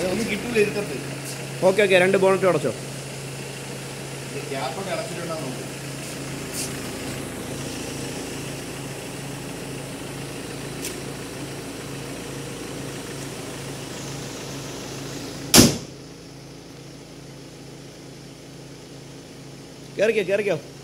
അതൊന്നും കിട്ടൂല ഇരുത്തത്ത്. ഓക്കെ ഓക്കെ, 2 ബോണറ്റ് അടച്ചോ. ഗ്യാപ്പൊക്കെ അടച്ചിട്ടുണ്ടോ നോക്കും. കയറിക്കോ.